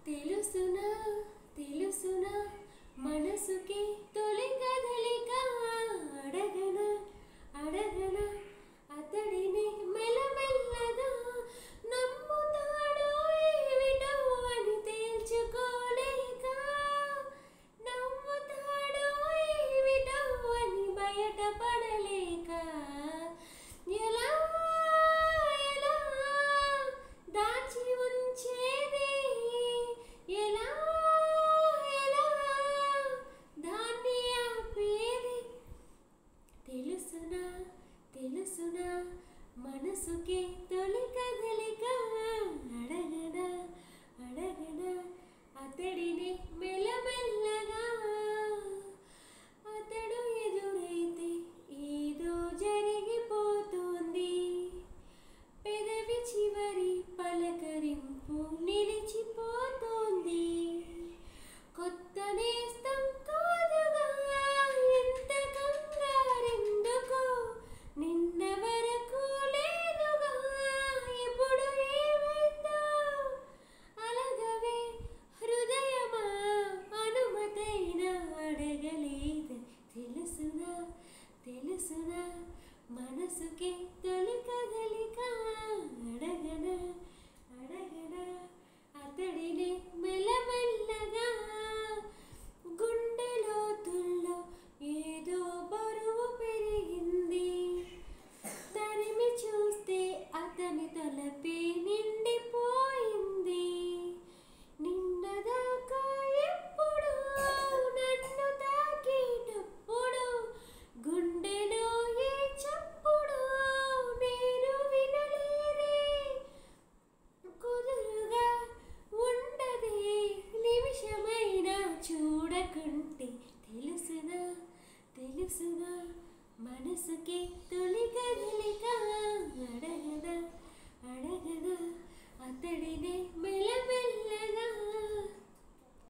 తెలుసునా తెలుసునా మనసుకి తొలి కదలిక అడగనా అడగనా అతడిని మెల్లమెల్లగా నమ్ముతాడో ఏమిటో అని తేల్చుకోలేక నమ్ముతాడో ఏమిటో అని బయటపడలేక ఎలా ఎలా దాచి ఉంచేది ఎలా ఎలా దాన్ని ఆపేది తెలుసునా తెలుసునా మనసుకి తొలి కదలిక అడగనా అడగనా అతడిని మెల్లమెల్లగా అతడు ఎదురైతే ఏదో జరిగిపోతుంది పెదవి చివరి పలకరింపు నిలిచిపోతుంది కొత్త నేస్తం కాదుగా ఎంత కంగారెందుకు నిన్న వరకు లేదుగా ఇప్పుడు ఏమైందో అలగవే హృదయమా అనుమతైనా అడగలేదు తెలుసునా తెలుసునా మనసుకి తొలి కదలిక అడగనా అడగనా అతడిని మెల్లమెల్లగా గుండె లోతుల్లో ఏదో బరువు పెరిగింది తరిమి చూస్తే అతని తలపే నిండిపోయింది నిన్నదాకా ఎప్పుడు నన్ను తాకేటప్పుడు గుండెలో ఏ చప్పుడు నేను వినలేదే కుదురుగా ఉండదే నిమిషమైనా చూడకుంటే తెలుసునా తెలుసునా మనసుకి తొలి కదలిక అడగనా